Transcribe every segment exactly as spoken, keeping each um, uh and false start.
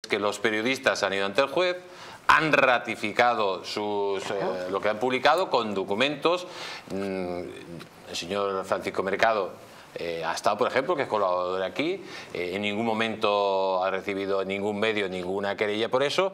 que los periodistas han ido ante el juez, han ratificado sus, eh, lo que han publicado con documentos. El señor Francisco Mercado eh, ha estado, por ejemplo, que es colaborador aquí, eh, en ningún momento ha recibido ningún medio, ninguna querella por eso,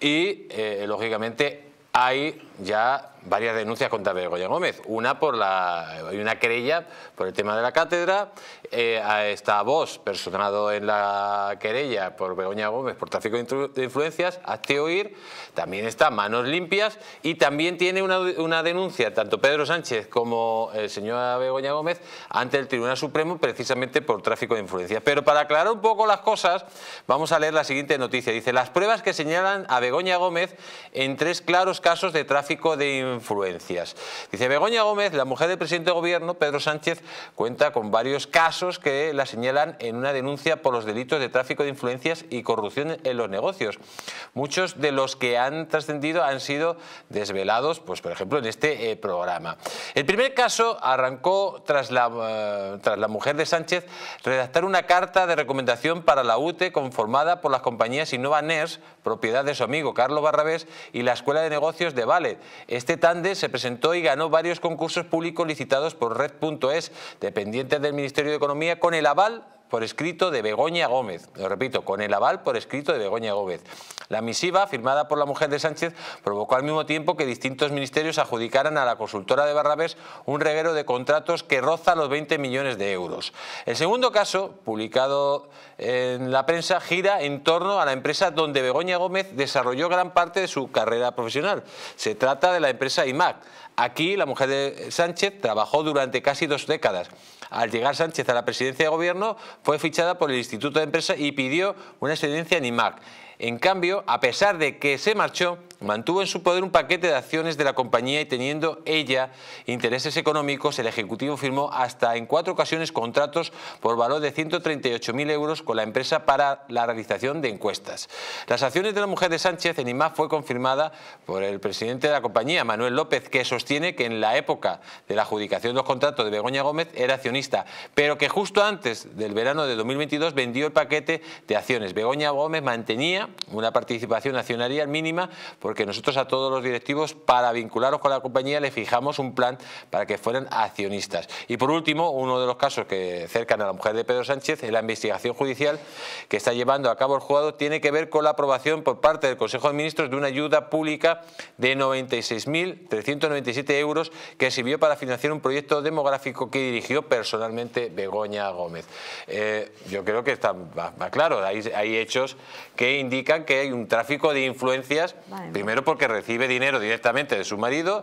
y eh, lógicamente hay ya varias denuncias contra Begoña Gómez. Una por la, hay una querella por el tema de la cátedra, eh, está Vox personado en la querella por Begoña Gómez por tráfico de influencias, hazte oír, también está Manos Limpias y también tiene una, una denuncia tanto Pedro Sánchez como el señor Begoña Gómez ante el Tribunal Supremo precisamente por tráfico de influencias. Pero para aclarar un poco las cosas vamos a leer la siguiente noticia. Dice: las pruebas que señalan a Begoña Gómez en tres claros casos de tráfico de influencias. Dice: Begoña Gómez, la mujer del presidente de gobierno, Pedro Sánchez, cuenta con varios casos que la señalan en una denuncia por los delitos de tráfico de influencias y corrupción en los negocios. Muchos de los que han trascendido han sido desvelados, pues por ejemplo, en este eh, programa. El primer caso arrancó tras la, uh, tras la mujer de Sánchez redactar una carta de recomendación para la U T E conformada por las compañías Innova Ners, propiedad de su amigo Carlos Barrabés, y la Escuela de Negocios de Vale. Este tándem se presentó y ganó varios concursos públicos licitados por Red punto es, dependientes del Ministerio de Economía, con el aval por escrito de Begoña Gómez. Lo repito, con el aval por escrito de Begoña Gómez. La misiva, firmada por la mujer de Sánchez, provocó al mismo tiempo que distintos ministerios adjudicaran a la consultora de Barrabés un reguero de contratos que roza los veinte millones de euros. El segundo caso, publicado en la prensa, gira en torno a la empresa donde Begoña Gómez desarrolló gran parte de su carrera profesional. Se trata de la empresa I M A C. Aquí la mujer de Sánchez trabajó durante casi dos décadas. Al llegar Sánchez a la presidencia de gobierno fue fichada por el Instituto de Empresa y pidió una excedencia en I M A C. En cambio, a pesar de que se marchó, mantuvo en su poder un paquete de acciones de la compañía y teniendo ella intereses económicos, el Ejecutivo firmó hasta en cuatro ocasiones contratos por valor de ciento treinta y ocho mil euros con la empresa para la realización de encuestas. Las acciones de la mujer de Sánchez en I M A C fue confirmada por el presidente de la compañía, Manuel López, que sostiene que en la época de la adjudicación de los contratos de Begoña Gómez era accionista, pero que justo antes del verano de dos mil veintidós vendió el paquete de acciones. Begoña Gómez mantenía una participación accionarial mínima porque nosotros a todos los directivos, para vincularlos con la compañía, le fijamos un plan para que fueran accionistas. Y por último, uno de los casos que cercan a la mujer de Pedro Sánchez en la investigación judicial que está llevando a cabo el juzgado tiene que ver con la aprobación por parte del Consejo de Ministros de una ayuda pública de noventa y seis mil trescientos noventa y siete euros que sirvió para financiar un proyecto demográfico que dirigió personalmente Begoña Gómez. Eh, yo creo que está va, va claro, hay, hay hechos que indican que hay un tráfico de influencias, vale. Primero porque recibe dinero directamente de su marido,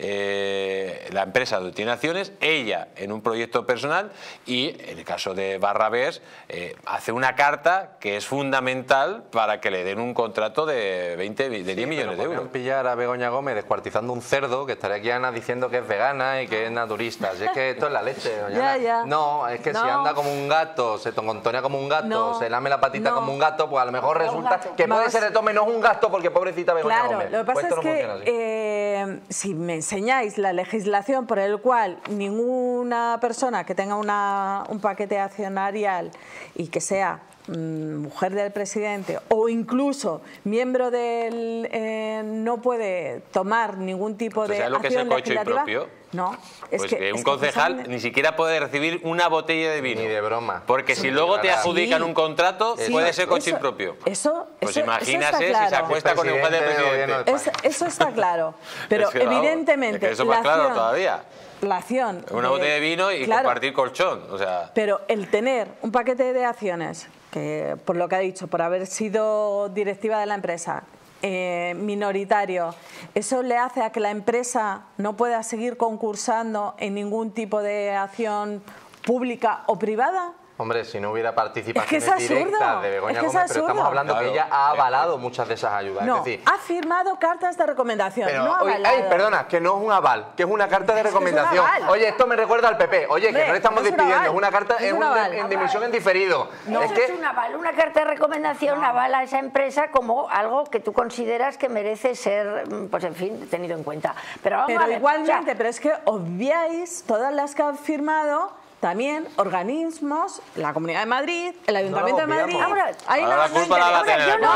eh, la empresa donde tiene acciones, ella en un proyecto personal y en el caso de Barrabés eh, hace una carta que es fundamental para que le den un contrato de, veinte, de diez sí, millones de euros. Pillar a Begoña Gómez descuartizando un cerdo, que estaría aquí Ana diciendo que es vegana y que es naturista. Si es que esto es la leche, doña ya, Ana. ya. No, es que no. Si anda como un gato, se tongontonea como un gato, no. Se lame la patita no. como un gato, pues a lo mejor no, resulta que puede ser de todo menos un gasto porque pobrecita Begoña claro, Gómez. Lo que pasa pues es que eh, si me enseñáis la legislación por el cual ninguna persona que tenga una, un paquete accionarial y que sea mujer del presidente o incluso miembro del eh, no puede tomar ningún tipo de ¿sabes lo que es el coche impropio? No, es pues que, que un es concejal que ni siquiera puede recibir una botella de vino. Ni de broma. Porque sí, si luego te adjudican sí. un contrato, sí. puede ser coche eso, impropio. Eso, pues eso, imagínase eso claro. si se acuesta con el mujer del presidente. Es, eso está claro. Pero es que, evidentemente. Es que eso es más claro acción, todavía. La acción. Una de, botella de vino y claro, compartir colchón. O sea. Pero el tener un paquete de acciones, que por lo que ha dicho, por haber sido directiva de la empresa, Eh, minoritario, ¿eso le hace a que la empresa no pueda seguir concursando en ningún tipo de acción pública o privada? Hombre, si no hubiera participaciones es que es directas de Begoña es que Gómez, es pero estamos hablando claro. que ella ha avalado muchas de esas ayudas. No, es decir, ha firmado cartas de recomendación, pero, no ha oye, avalado. ay, perdona, que no es un aval, que es una carta de recomendación. Es es oye, esto me recuerda al P P. Oye, Hombre, que no le estamos no es despidiendo, un es una carta, es, es un una, aval. en dimisión en diferido. No, es eso que es un aval, una carta de recomendación no. avala a esa empresa como algo que tú consideras que merece ser, pues en fin, tenido en cuenta. Pero, vamos pero a ver, igualmente, o sea, pero es que obviáis todas las que han firmado también organismos, la Comunidad de Madrid, el Ayuntamiento no de Madrid. Ahora, ahí ahora la culpa la va a tener la Comunidad de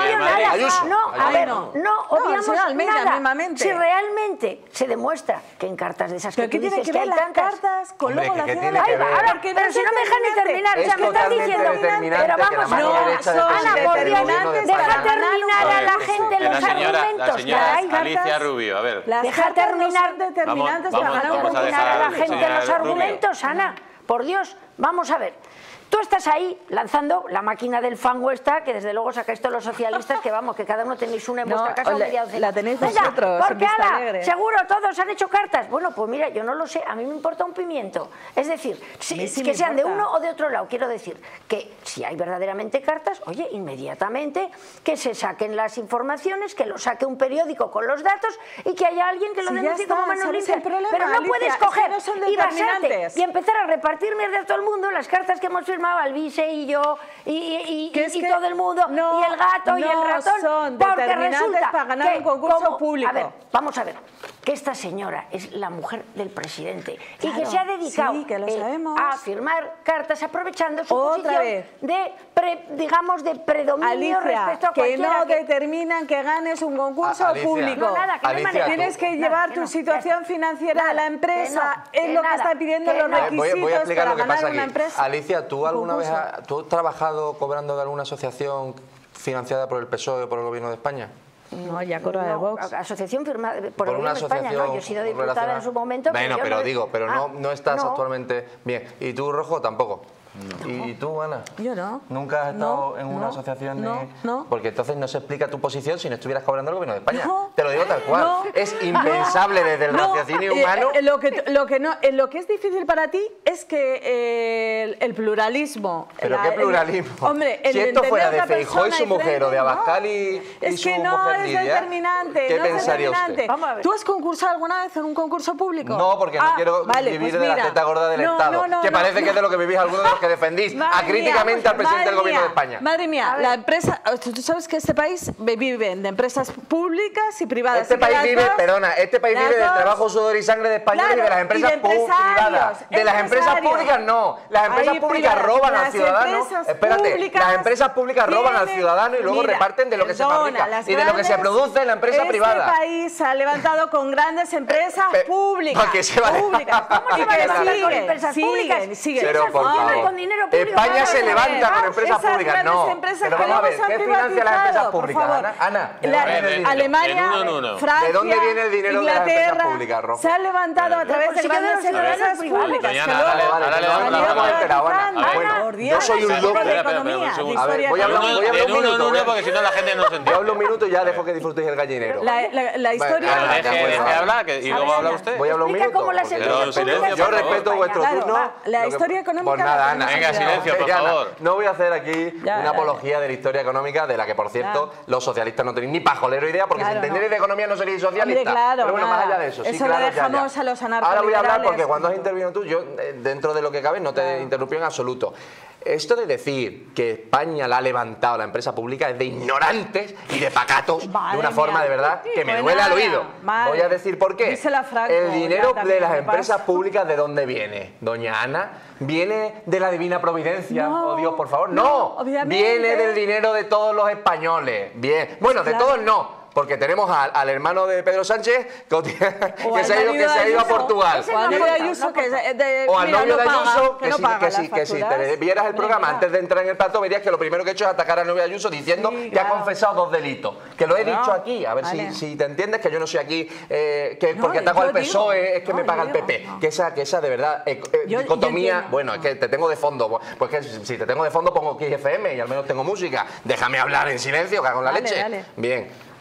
Ayuso. No, a Ay, ver, no. no, No, obviamos señora Almeida, nada. mismamente. Si realmente se demuestra que en cartas de esas que ¿Pero tú qué tiene dices que que ver hay las tantas... cartas con Hombre, luego que la qué acción de tiene la que ver. Ahora, Porque pero no si es no me dejan ni determinante. terminar, o Es sea, me estás totalmente diciendo... determinante Pero que la vamos, mano no, derecha del Ana, presidente por del Dios, gobierno de deja España. terminar a la A ver, gente la los señora, la argumentos, señora caray. Alicia Rubio, a ver. Las Deja cartas no son terminar. determinantes Vamos, para vamos, ganar vamos a un dejar terminar a la al gente señor los Rubio. argumentos, Ana. Por Dios, vamos a ver. Tú estás ahí lanzando la máquina del fango esta, que desde luego sacáis todos los socialistas, que vamos, que cada uno tenéis una en No, vuestra casa o la- media docena. la tenéis Venga, vosotros, en porque Vista ala, Alegre. seguro todos han hecho cartas. Bueno, pues mira, yo no lo sé, a mí me importa un pimiento. Es decir, si- A mí sí que me sean de importa. uno o de otro lado. Quiero decir que si hay verdaderamente cartas, oye, inmediatamente que se saquen las informaciones, que lo saque un periódico con los datos y que haya alguien que lo Si ya denuncie está, como manos ¿sabes limpias. el problema, Pero no Alicia? puedes Es que coger no son y basarte determinantes. y empezar a repartir mierda a todo el mundo las cartas que hemos firmado Alvise y yo y, y, y, Que es y que todo el mundo no- y el gato y el no ratón son porque determinantes resulta para ganar que un concurso como- público. A ver, vamos a ver, que esta señora es la mujer del presidente y que Claro, se ha dedicado sí, que lo eh, sabemos. a firmar cartas aprovechando su Otra posición vez. de pre- digamos de predominio Alicia, respecto a que cualquiera no que... determinan que ganes un concurso A- Alicia. público. No, nada, que no hay Alicia, manera. Tienes que Nada, llevar que tu no, situación que- financiera de la nada, empresa, que no, es que lo que nada, están pidiendo que los no. Voy, requisitos voy a explicar para lo que ganar pasa una aquí. empresa. Alicia, ¿tú un alguna vez concurso. has, tú has trabajado cobrando de alguna asociación financiada por el P S O E o por el Gobierno de España? No, ya coro de No, Vox. asociación firmada por, Por el una Gobierno de España, asociación no, yo he sido diputada relacionada- en su momento. Bueno, yo pero no- digo, pero Ah, no, no estás no. actualmente bien. ¿Y tú, Rojo, tampoco? ¿Y tú, Ana? Yo no. ¿Nunca has estado No, en una no, asociación? no, de- no. Porque entonces no se explica tu posición si no estuvieras cobrando el Gobierno de España. No. Te lo digo tal cual. No. Es impensable desde el No, raciocinio eh, humano. eh, lo, que, lo, que no, eh, lo que es difícil para ti es que eh, el, el pluralismo... ¿Pero la- qué el- pluralismo? hombre, el si esto entender fuera de otra Feijóo y persona su mujer diferente, o de no. Abascal y, y Es su que no mujer es Lidia, determinante. ¿qué no es pensaría determinante. usted? Vamos a ver. ¿Tú has concursado alguna vez en un concurso público? No, porque no Ah, quiero vale, vivir pues de la mira. teta gorda del No, Estado, no, no, que no, parece no. que es de lo que vivís algunos de los que defendís Madre acríticamente mía, al presidente del madre Gobierno de mía, España. Madre mía, A ver. la empresa, tú sabes que este país viven de empresas públicas y privadas. Este y que país las vive, dos- perdona, este país las vive del dos- trabajo, sudor y sangre de españoles y de Claro, las empresas y de pu- empresarios, privadas. De las empresas empresarios. públicas no. Las empresas Hay públicas privadas. roban al Las ciudadano. empresas Espérate, públicas las empresas públicas roban al tienen- ciudadano y luego Mira, reparten de lo que se perdona, fabrica las y de lo que se grandes- produce en la empresa este privada. Este país se ha levantado con grandes empresas Pe- públicas. ¿por qué se va a- públicas. ¿Cómo se Y va a que levantar con siguen, empresas siguen, públicas? siguen. Pero Esas por funcionan favor, con dinero público. España Vamos se a ver. levanta con Esas empresas públicas, grandes no. empresas Pero que vamos a ver, luego se ¿qué han financia las empresas privatizado, por públicas? favor. Ana, Ana, ¿de La- dónde viene el dinero? Alemania, En uno en uno. Francia, ¿De dónde viene el dinero de las empresas Inglaterra, públicas, Rojo? se han levantado a través de Pues sí que de grandes los ciudadanos empresas privados. públicas. Doña que Ana, luego ahora le- Vale, ahora que le no, damos no la me palabra. he enterado, Ana. Ana, Bueno, por Dios, yo soy un Ana, loco. de Espera, espera, economía, espera, un de segundo. A ver, historia voy a hablar- económica. voy a hablar En un uno, en minuto, uno, ¿eh? porque si no la gente no se Yo entiende. hablo un minuto y ya dejo que disfrutéis el gallinero. La, la- la historia... Bueno, Deje, de acuerdo. deje hablar que- y A luego ver, habla Ana, usted. Voy a hablar un explica minuto. cómo las porque- empresas Pero silencio, públicas Yo por favor. respeto vuestro Claro, turno. va, la Lo que- historia económica Pues la nada, tenemos Ana. Venga, que silencio, por Venga, Ana, favor. no voy a hacer aquí Ya, una ya. apología de la historia económica, de la que, por cierto, los socialistas no tenéis ni pajolero idea, porque Claro, si entendierais no. de economía no seríais socialistas. Hombre, claro, Pero bueno, más nada. allá de eso. Sí, Eso lo claro, ya, dejamos ya. a los Ahora voy a hablar anarcoliberales. porque cuando has intervenido tú, yo, eh, dentro de lo que cabe, no te interrumpí en absoluto. Esto de decir que España la ha levantado la empresa pública es de ignorantes y de pacatos, Madre de una forma mía. de verdad que me Pues duele al nada, oído. madre. Voy a decir por qué. Díselo a Franco, El dinero ya también de las me empresas paso. públicas, ¿de dónde viene? Doña Ana, ¿viene de la divina providencia? No, Oh Dios, por favor. no, No, obviamente. viene del dinero de todos los españoles. Bien. Bueno, de Claro. todos no. Porque tenemos al, al hermano de Pedro Sánchez que, O que al se ha ido, marido que se ha de ido a Ayuso. Portugal. O al marido de Ayuso, que de- de- O al mira, novio no de paga, Ayuso, que que, no si, paga que, las si, que si te facturas. vieras el programa Venga. antes de entrar en el plato, verías que lo primero que he hecho es atacar al novio de Ayuso diciendo Sí, que ha claro. confesado dos delitos. Que lo he Claro. dicho aquí, a ver Vale. si, si te entiendes, que yo no soy aquí, eh, que No, porque ataco yo al P S O E digo. es que No, me yo paga el digo, P P. no. Que esa, que esa de verdad, eh, eh, Yo- yo dicotomía, entiendo. bueno, es que te tengo de fondo. Pues que si si te tengo de fondo pongo Kiss F M y al menos tengo música. Déjame hablar en silencio, cago en la Dale, leche. dale. Bien.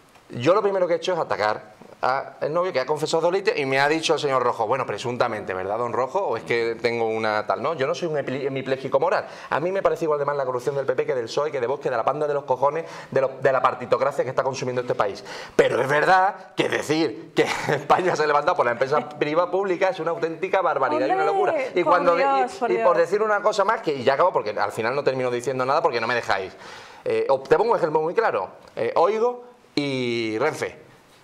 Yo lo primero que he hecho es atacar al novio que ha confesado delitos y me ha dicho el señor Rojo, bueno, presuntamente, ¿verdad, don Rojo? ¿O es que tengo una tal? No, yo no soy un hemi- hemipléjico moral. A mí me parece igual de mal la corrupción del P P que del P S O E, que de Vox, que de la panda de los cojones, de, lo- de la partitocracia que está consumiendo este país. Pero es verdad que decir que España se ha levantado por la empresa privada pública es una auténtica barbaridad y una Hombre, locura. Y, por cuando de- Dios, y- por y por Dios. decir una cosa más, que y ya acabo porque al final no termino diciendo nada porque no me dejáis. Eh, os- te pongo un ejemplo muy claro. Eh, Oigo y Renfe.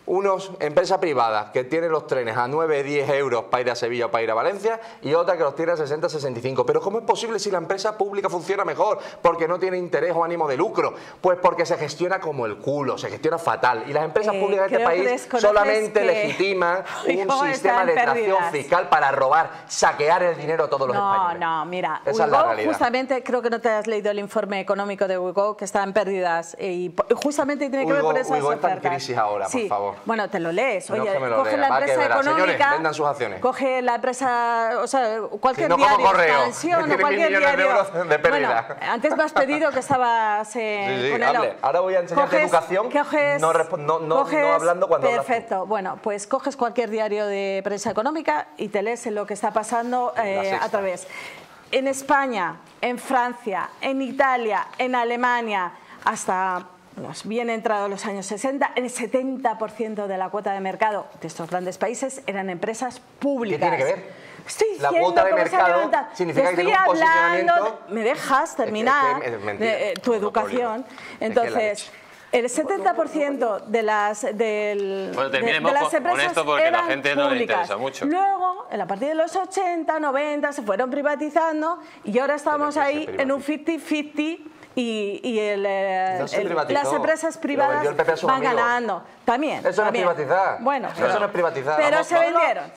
unos empresa privada que tiene los trenes a nueve, diez euros para ir a Sevilla o para ir a Valencia y otra que los tiene a sesenta, sesenta y cinco. Pero ¿cómo es posible si la empresa pública funciona mejor? Porque no tiene interés o ánimo de lucro. Pues porque se gestiona como el culo, se gestiona fatal. Y las empresas Eh, públicas de este creo que país desconoces solamente que- legitiman ¿Y un cómo sistema están de tracción pérdidas? fiscal para robar, saquear el dinero a todos los No, españoles. no, mira, Esa es la Wigo, realidad. justamente, creo que no te has leído el informe económico de Wigo, que está en pérdidas, y po- justamente tiene que ver Wigo- por esas Wigo está en ofertas. crisis ahora, por Sí. favor. Bueno, te lo lees. No Oye, que me lo coge lea, la va, que empresa verá. Señores, económica, vendan sus acciones. coge la empresa, o sea, cualquier Si no, como diario, Correo, Expansión que o tiene cualquier mil millones de diario. euros de pérdida. Bueno, antes me has pedido que estabas eh, Sí, sí, con el hable. Ahora voy a enseñarte educación, coges- no respo- no- no- coges- no hablando cuando hablas tú. Perfecto. Bueno, pues coges cualquier diario de prensa económica y te lees lo que está pasando La eh, Sexta. a través. En España, en Francia, en Italia, en Alemania, hasta pues, bien entrados los años sesenta, el setenta por ciento de la cuota de mercado de estos grandes países eran empresas públicas. ¿Qué tiene que ver? Estoy La diciendo cuota de cómo se mercado levanta. significa Te que estoy tiene un hablando, posicionamiento- ¿me dejas terminar? Es que es mentira. de, eh, tu educación. Es que la Entonces, leche. el setenta por ciento de las, del, Bueno, de, terminemos de las con- con empresas esto porque a la eran gente no le públicas. interesa mucho. Luego, en la partir de los ochenta, noventa, se fueron privatizando y ahora estamos Pero que se ahí privatiza. en un cincuenta cincuenta y, y el, eh, No se el- privatizó, las empresas lo privadas vendió el P P a sus van amigos. ganando. También. Eso no es también. privatizar. Bueno, Eso no es privatizar. Pero Vamos, se vámonos. vendieron.